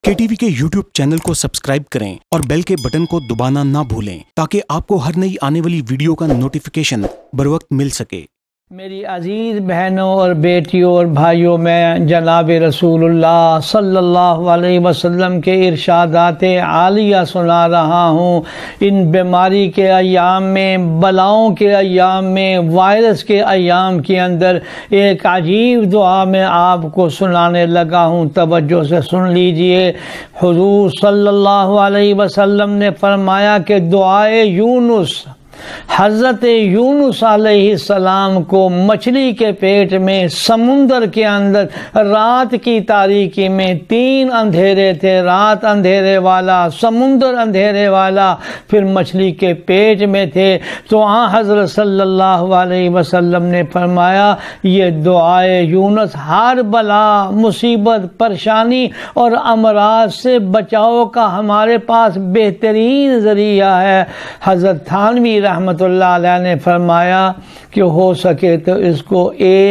KTV کے YouTube channel کو subscribe کریں اور بیل کے بٹن کو دبانا نہ بھولیں تاکہ آپ کو ہر نئی آنے والی ویڈیو کا نوٹیفیکیشن بروقت مل سکے۔ میری عزیز بہنوں اور بیٹیوں اور بھائیوں، میں جناب رسول اللہ صلی اللہ علیہ وسلم کے ارشادات عالیہ سنا رہا ہوں۔ ان بیماری کے ایام میں، بلاؤں کے ایام میں، وائرس کے ایام کے اندر ایک عجیب دعا میں آپ کو سنانے لگا ہوں، توجہ سے سن لیجئے۔ حضور صلی اللہ علیہ وسلم نے فرمایا کہ دعائے یونس، حضرت یونس علیہ السلام کو مچھلی کے پیٹ میں سمندر کے اندر رات کی تاریکی میں 3 اندھیرے تھے، رات اندھیرے والا، سمندر اندھیرے والا، پھر مچھلی کے پیٹ میں تھے، تو حضرت صلی اللہ علیہ وسلم نے فرمایا یہ دعائے یونس ہر بلا، مصیبت، پریشانی اور امراض سے بچاؤ کا ہمارے پاس بہترین ذریعہ ہے۔ حضرت تھانوی رحمت اللہ علیہ نے فرمایا کہ ہو سکے تو اس کو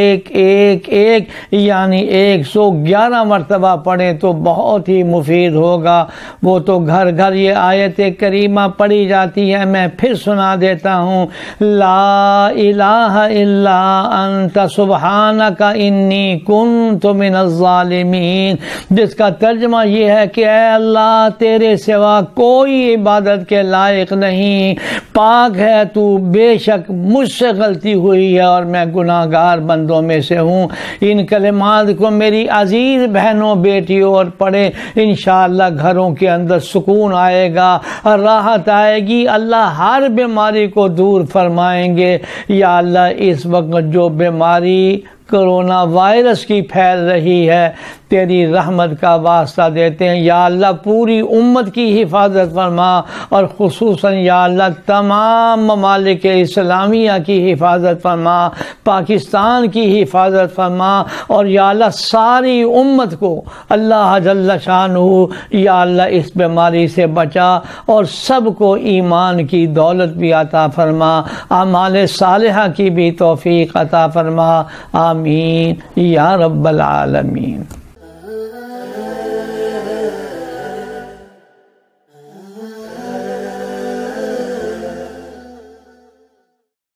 یعنی 111 مرتبہ پڑھیں تو بہت ہی مفید ہوگا۔ وہ تو گھر گھر یہ آیت کریمہ پڑھی جاتی ہے، میں پھر سنا دیتا ہوں۔ لا الہ الا انت سبحانک انی کنت من الظالمین، جس کا ترجمہ یہ ہے کہ اے اللہ تیرے سوا کوئی عبادت کے لائق نہیں، پاک ہے تو، بے شک مجھ سے غلطی ہوئی ہے اور میں گناہگار بندوں میں سے ہوں۔ ان کلمات کو میری عزیز بہنوں، بیٹیوں اور پڑھیں، انشاءاللہ گھروں کے اندر سکون آئے گا، راحت آئے گی، اللہ ہر بیماری کو دور فرمائیں گے۔ یا اللہ اس وقت جو بیماری کرونا وائرس کی پھیل رہی ہے، تیری رحمت کا واسطہ دیتے ہیں، یا اللہ پوری امت کی حفاظت فرما، اور خصوصاً یا اللہ تمام ممالک اسلامیہ کی حفاظت فرما، پاکستان کی حفاظت فرما، اور یا اللہ ساری امت کو اللہ جل شانہ یا اللہ اس بیماری سے بچا، اور سب کو ایمان کی دولت بھی عطا فرما، اعمال صالحہ کی بھی توفیق عطا فرما، آمین یا رب العالمین۔